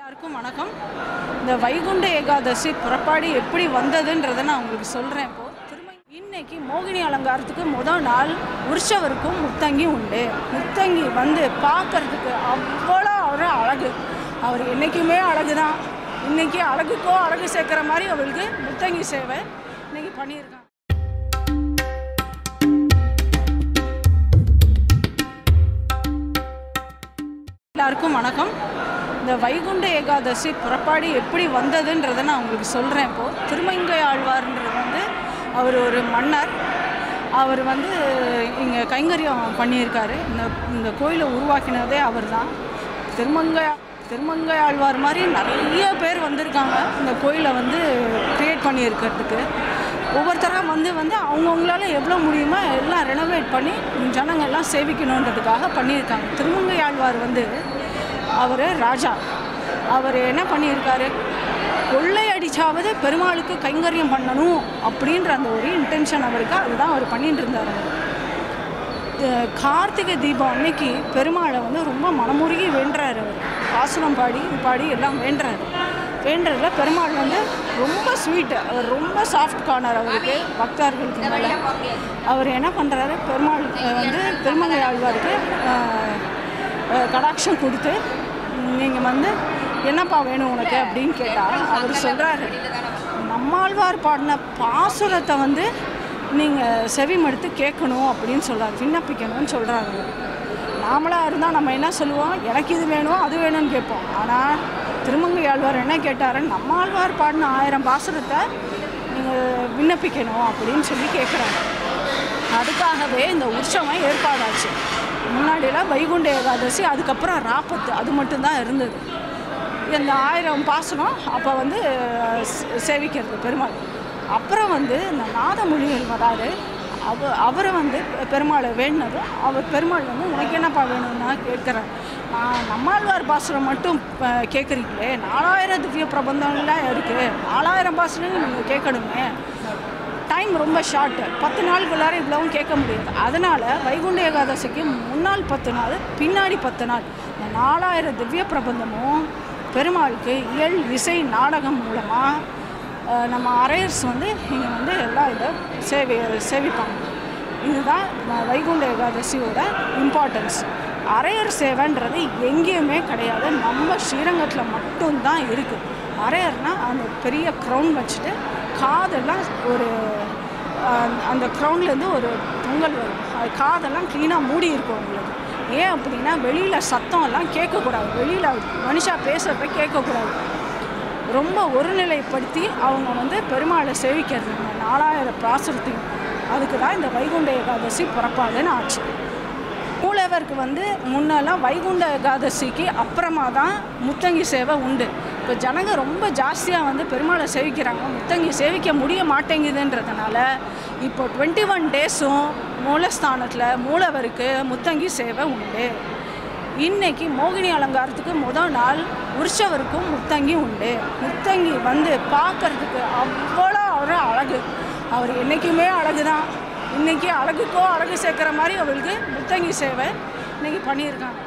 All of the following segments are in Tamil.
எல்லாருக்கும் வணக்கம். இந்த வைகுண்ட ஏகாதசி புறப்பாடு எப்படி வந்ததுன்றதை நான் உங்களுக்கு சொல்கிறேன். இன்னைக்கு மோகினி அலங்காரத்துக்கு முதல் நாள் உற்சவருக்கும் முத்தங்கி உண்டு. முத்தங்கி வந்து பார்க்கறதுக்கு அவ்வளோ அழகு. அவர் என்றைக்குமே அழகு தான். இன்றைக்கி அழகுக்கோ அழகு சேர்க்குற மாதிரி அவருக்கு முத்தங்கி சேவை இன்றைக்கி பண்ணியிருக்காங்க. எல்லாருக்கும் வணக்கம். இந்த வைகுண்ட ஏகாதசி புறப்பாடு எப்படி வந்ததுன்றதை நான் உங்களுக்கு சொல்கிறேன். திருமங்கை ஆழ்வார்ன்றது வந்து அவர் ஒரு மன்னர். அவர் வந்து இங்கே கைங்கரியம் பண்ணியிருக்காரு. இந்த கோயிலை உருவாக்கினதே அவர் தான். திருமங்கை ஆழ்வார் மாதிரி நிறைய பேர் வந்திருக்காங்க இந்த கோயிலை வந்து க்ரியேட் பண்ணியிருக்கிறதுக்கு. ஒவ்வொருத்தராக வந்து அவங்கவுங்களால எவ்வளோ முடியுமோ எல்லாம் ரெனோவேட் பண்ணி ஜனங்கள்லாம் சேவிக்கணுன்றதுக்காக பண்ணியிருக்காங்க. திருமங்கை ஆழ்வார் வந்து அவர் ராஜா. அவர் என்ன பண்ணியிருக்காரு, கொள்ளை அடித்தாவது பெருமாளுக்கு கைங்கரியம் பண்ணணும் அப்படின்ற அந்த ஒரு இன்டென்ஷன் அவருக்கு. அதுதான் அவர் பண்ணிட்டு இருந்தார். கார்த்திகை தீபம் அன்னைக்கு பெருமாளை வந்து ரொம்ப மனமுருகி வேண்டுறாரு. அவர் பாசுரம் பாடி எல்லாம் வேண்டுறதுல பெருமாள் வந்து ரொம்ப ஸ்வீட்டு. அவர் ரொம்ப சாஃப்ட் கார்னர் அவருக்கு, பக்தர்களுக்கு மேலே. அவர் என்ன பண்ணுறாரு, பெருமாள் வந்து திருமங்கை ஆழ்வாருக்கு கடாட்சம் கொடுத்து, நீங்கள் வந்து என்னப்பா வேணும் உனக்கு அப்படின்னு கேட்டால் அவர் சொல்கிறாரு, நம்மாழ்வார் பாடின பாசுரத்தை வந்து நீங்கள் செவிமடுத்து கேட்கணும் அப்படின்னு சொல்கிறார், விண்ணப்பிக்கணும்னு சொல்கிறாரு. நாமளாக இருந்தால் நம்ம என்ன சொல்லுவோம், எனக்கு இது வேணும் அது வேணும்னு கேட்போம். ஆனால் திருமங்கை ஆழ்வார் என்ன கேட்டார், நம்மாழ்வார் பாடின 1000 பாசுரத்தை நீங்கள் விண்ணப்பிக்கணும் அப்படின்னு சொல்லி கேட்குறாங்க. அதுக்காகவே இந்த உற்சவம் ஏற்பாடாச்சு. முன்னாடியெல்லாம் வைகுண்ட ஏகாதசி, அதுக்கப்புறம் ராப்பத்து, அது மட்டும்தான் இருந்தது. இந்த 1000 பாசனம் அப்போ வந்து சேவிக்கிறது பெருமாள். அப்புறம் வந்து இந்த நாதமொழிகள் வராரு. அவரை வந்து பெருமாளை வேணுனதும் பெருமாள் வந்து உனக்கு என்னப்பா வேணும்னா கேட்குறாரு. நம்மாழ்வார் பாசுரம் மட்டும் கேட்குறீங்களே, 4000 திவ்ய பிரபந்தம்லாம் இருக்குது, 4000 பாசுரம் நீங்கள் கேட்கணுமே, டைம் ரொம்ப ஷார்ட்டு, 10 நாளுக்குள்ளார இவ்வளவும் கேட்க முடியாது. அதனால் வைகுண்ட ஏகாதசிக்கு முன்னால் 10 நாள், பின்னாடி 10 நாள் இந்த 4000 திவ்ய பிரபந்தமும் பெருமாளுக்கு இயல் இசை நாடகம் மூலமாக நம்ம அரையர்ஸ் வந்து இங்கே வந்து எல்லாம் இதை சேவிப்பாங்க. இதுதான் வைகுண்ட ஏகாதசியோட இம்பார்ட்டன்ஸ். அரையர் சேவைன்றது எங்கேயுமே கிடையாது, நம்ம ஸ்ரீரங்கத்தில் மட்டும்தான் இருக்குது. அரையர்னால் அந்த பெரிய க்ரௌன் வச்சுட்டு காதெல்லாம் அந்த க்ரௌண்ட்லேருந்து ஒரு பொங்கல் வரும். அது காதெல்லாம் க்ளீனாக மூடி இருக்கும் அவங்களுக்கு. ஏன் அப்படின்னா வெளியில் சத்தம் எல்லாம் கேட்கக்கூடாது, வெளியில் மனுஷா பேசுகிறத கேட்கக்கூடாது. ரொம்ப ஒருநிலைப்படுத்தி அவங்க வந்து பெருமாளை சேவிக்கிறது 4000 பாசுரத்தையும். அதுக்கு தான் இந்த வைகுண்ட ஏகாதசி புறப்பாடுன்னு ஆச்சு. மூலவருக்கு வந்து முன்னெல்லாம் வைகுண்ட ஏகாதசிக்கு அப்புறமா தான் முத்தங்கி சேவை உண்டு. இப்போ ஜனங்க ரொம்ப ஜாஸ்தியாக வந்து பெருமாளை சேவிக்கிறாங்க, முத்தங்கி சேவிக்க முடிய மாட்டேங்குதுன்றதுனால இப்போ 21 டேஸும் மூலஸ்தானத்தில் மூலவருக்கு முத்தங்கி சேவை உண்டு. இன்றைக்கி மோகினி அலங்காரத்துக்கு முதல் நாள் உற்சவருக்கும் முத்தங்கி உண்டு. முத்தங்கி வந்து பார்க்கறதுக்கு அவ்வளோ அழகு. அவர் என்றைக்குமே அழகு தான். இன்றைக்கி அழகுக்கோ அழகு சேர்க்குற மாதிரி அவருக்கு முத்தங்கி சேவை இன்றைக்கி பண்ணியிருக்காங்க.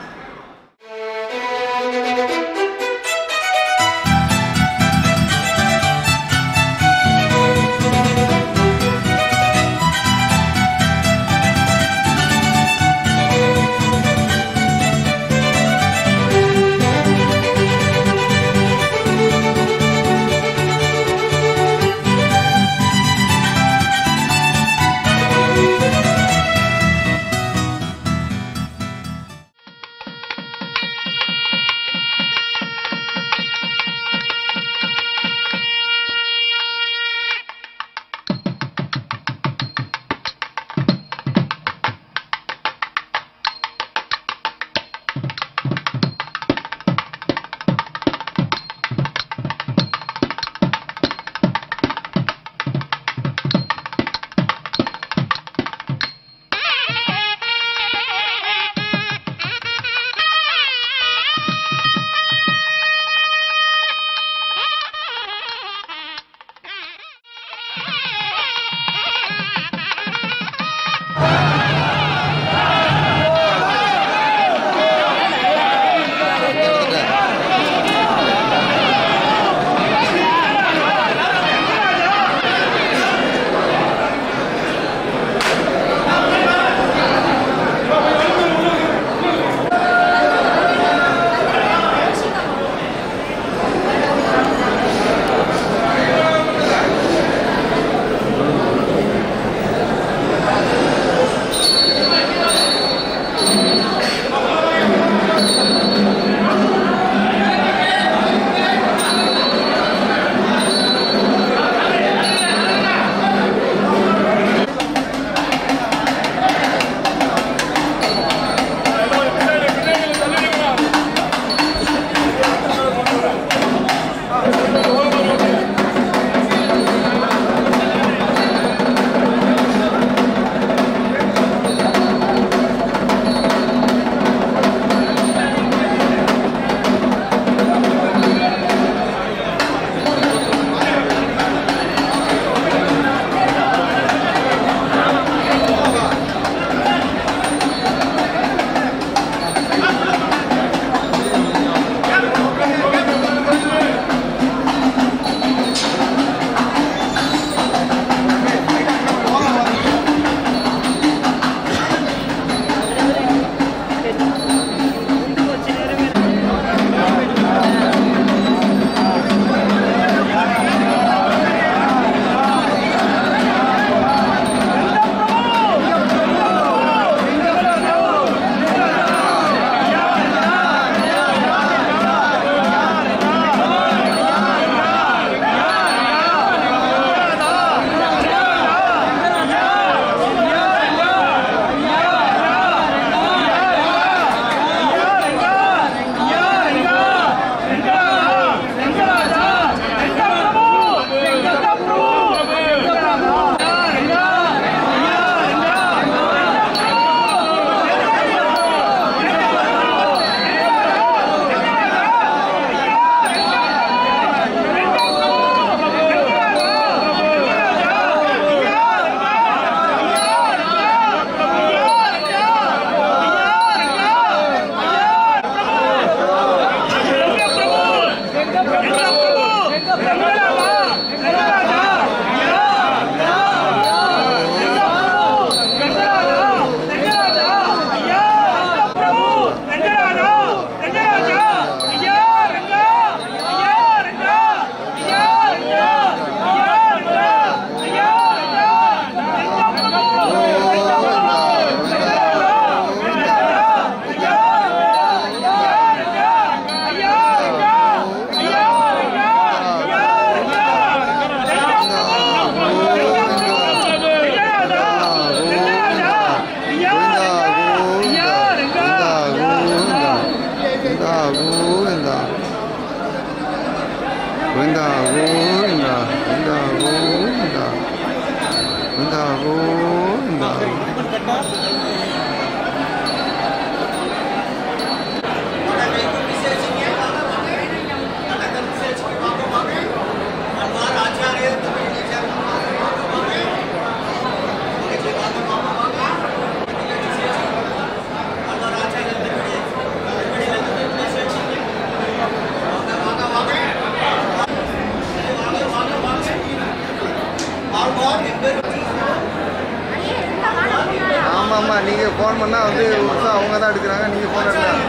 ஆமாம்மா, நீங்கள் ஃபோன் பண்ணால் வந்து அவங்க தான் எடுக்கிறாங்க, நீங்கள் ஃபோன் எடுக்கலாம்.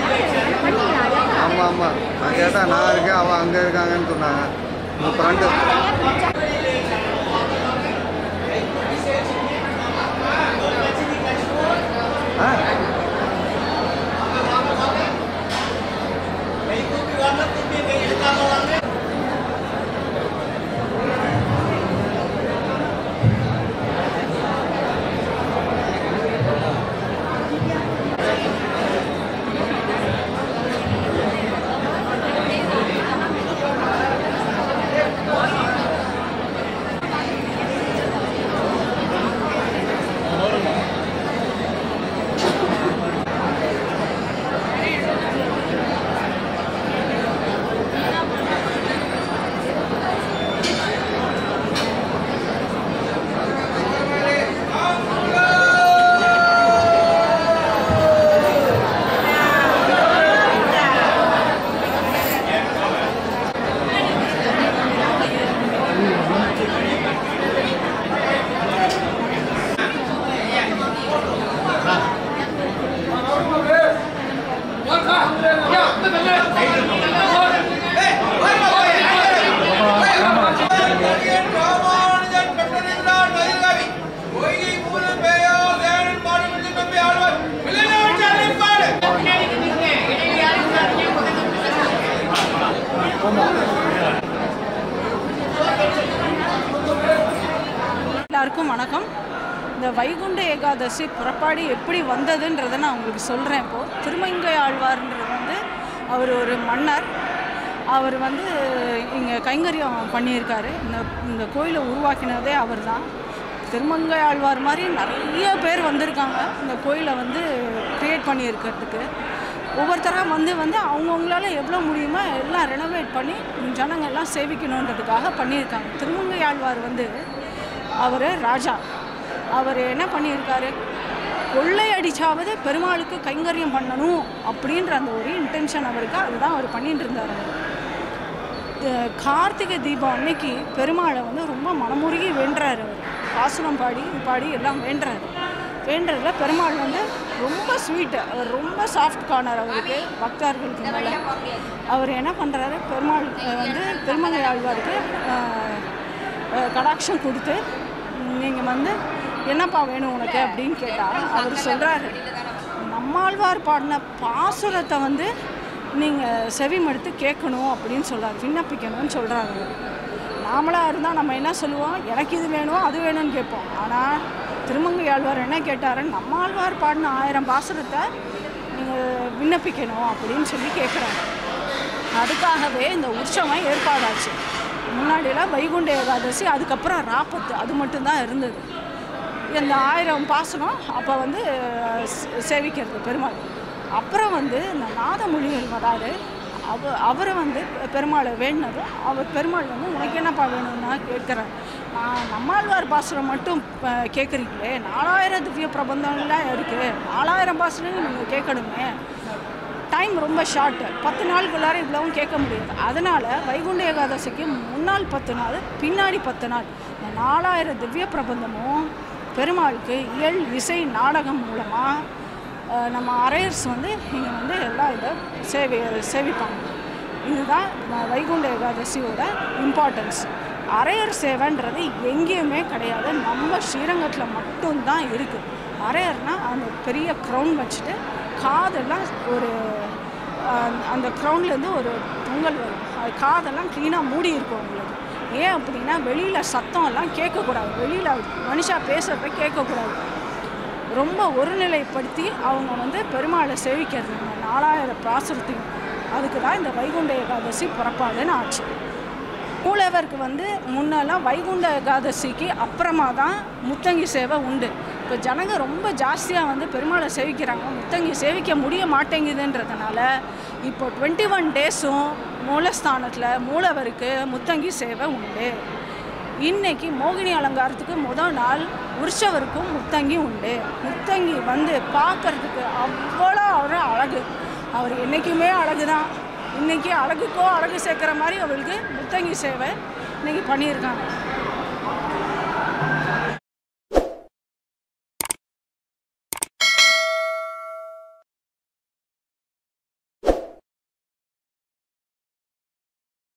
ஆமாம் ஆமாம், நான் கேட்டேன், நான் இருக்கேன், அவன் அங்கே இருக்காங்கன்னு சொன்னாங்க. உங்கள் ஃப்ரெண்டு எல்லாருக்கும் வணக்கம். இந்த வைகுண்ட ஏகாதசி புறப்பாடு எப்படி வந்ததுன்றதை நான் உங்களுக்கு சொல்கிறேன். இப்போது திருமங்கை ஆழ்வார்ன்றது வந்து அவர் ஒரு மன்னர். அவர் வந்து இங்கே கைங்கரியம் பண்ணியிருக்காரு. இந்த கோயிலை உருவாக்கினதே அவர் தான். திருமங்கை ஆழ்வார் மாதிரி நிறைய பேர் வந்திருக்காங்க இந்த கோயிலை வந்து க்ரியேட் பண்ணியிருக்கிறதுக்கு. ஒவ்வொருத்தராக வந்து அவங்கவுங்களால எவ்வளோ முடியுமோ எல்லாம் ரெனோவேட் பண்ணி ஜனங்கள் எல்லாம் சேவிக்கணுன்றதுக்காக பண்ணியிருக்காங்க. திருமங்கை ஆழ்வார் வந்து அவர் ராஜா. அவர் என்ன பண்ணியிருக்காரு, கொள்ளை அடித்தாவது பெருமாளுக்கு கைங்கரியம் பண்ணணும் அப்படின்ற அந்த ஒரு இன்டென்ஷன் அவருக்கு. அதுதான் அவர் பண்ணிட்டு இருந்தார். கார்த்திகை தீபம் அன்னைக்கு பெருமாளை வந்து ரொம்ப மனமுருகி வேண்டுறாரு. அவர் பாசுரம் பாடி எல்லாம் வேண்டுறதுல பெருமாள் வந்து ரொம்ப ஸ்வீட்டு. அவர் ரொம்ப சாஃப்ட் கார்னர் அவருக்கு, பக்தர்களுக்கு மேலே. அவர் என்ன பண்ணுறாரு, பெருமாள் வந்து திருமங்கை ஆழ்வாருக்கு கடாட்சம் கொடுத்து, நீங்கள் வந்து என்னப்பா வேணும் உனக்கு அப்படின்னு கேட்டால் அவர் சொல்கிறாரு, நம்மாழ்வார் பாடின பாசுரத்தை வந்து நீங்கள் செவிமடுத்து கேட்கணும் அப்படின்னு சொல்கிறார், விண்ணப்பிக்கணும்னு சொல்கிறாரு. நாமளாக இருந்தால் நம்ம என்ன சொல்லுவோம், எனக்கு இது வேணும் அது வேணும்னு கேட்போம். ஆனால் திருமங்கை ஆழ்வார் என்ன கேட்டார், நம்மாழ்வார் பாடின 1000 பாசுரத்தை நீங்கள் விண்ணப்பிக்கணும் அப்படின்னு சொல்லி கேட்குறாங்க. அதுக்காகவே இந்த உற்சவம் ஏற்பாடாச்சு. முன்னாடியெல்லாம் வைகுண்ட ஏகாதசி, அதுக்கப்புறம் ராப்பத்து, அது மட்டும்தான் இருந்தது. இந்த 1000 பாசுரம் அப்போ வந்து சேவிக்கிறது பெருமாள். அப்புறம் வந்து இந்த நாதமொழிகள் வராரு. அவரை வந்து பெருமாளை வேண்டினதும் பெருமாள் வந்து உனக்கு என்னப்பா வேணும்னா கேட்குறாரு. நம்மாழ்வார் பாசுரம் மட்டும் கேட்குறீங்களே, 4000 திவ்ய பிரபந்தங்கள்லாம் இருக்குது, 4000 பாசுரம் நீங்கள் கேட்கணுமே, டைம் ரொம்ப ஷார்ட்டு, 10 நாளுக்குள்ளார இவ்வளவும் கேட்க முடியாது. அதனால் வைகுண்ட ஏகாதசிக்கு முன்னாள் 10 நாள், பின்னாடி 10 நாள் இந்த 4000 திவ்ய பிரபந்தமும் பெருமாளுக்கு இயல் இசை நாடகம் மூலமாக நம்ம அரையர்ஸ் வந்து இங்கே வந்து எல்லாம் இதை சேவிப்பாங்க. இதுதான் வைகுண்ட ஏகாதசியோட இம்பார்ட்டன்ஸ். அரையர் சேவைன்றது எங்கேயுமே கிடையாது, நம்ம ஸ்ரீரங்கத்தில் மட்டும்தான் இருக்குது. அரையர்னால் அந்த பெரிய க்ரௌன் வச்சுட்டு காதெல்லாம் ஒரு அந்த க்ரௌன்லேருந்து ஒரு பொங்கல் வரும், அது காதெல்லாம் க்ளீனாக மூடி இருக்கும் உங்களுக்கு. ஏன் அப்படின்னா வெளியில் சத்தம் எல்லாம் கேட்கக்கூடாது, வெளியில் மனுஷா பேசுகிறத கேட்கக்கூடாது. ரொம்ப ஒருநிலைப்படுத்தி அவங்க வந்து பெருமாளை சேவிக்கிறது இந்த 4000 பாசுரத்தையும். அதுக்கு தான் இந்த வைகுண்ட ஏகாதசி புறப்பாடுன்னு ஆச்சு. மூலவருக்கு வந்து முன்னெல்லாம் வைகுண்ட ஏகாதசிக்கு அப்புறமா தான் முத்தங்கி சேவை உண்டு. இப்போ ஜனங்க ரொம்ப ஜாஸ்தியாக வந்து பெருமாளை சேவிக்கிறாங்க, முத்தங்கி சேவிக்க முடிய மாட்டேங்குதுன்றதுனால இப்போ 21 டேஸும் மூலஸ்தானத்தில் மூலவருக்கு முத்தங்கி சேவை உண்டு. இன்றைக்கி மோகினி அலங்காரத்துக்கு முதல் நாள் உற்சவருக்கும் முத்தங்கி உண்டு. முத்தங்கி வந்து பார்க்குறதுக்கு அவ்வளோ அழகு, அவர் என்றைக்குமே அழகு தான். இன்றைக்கி அழகுக்கோ அழகு சேர்க்குற மாதிரி அவருக்கு முத்தங்கி சேவை இன்றைக்கி பண்ணியிருக்காங்க.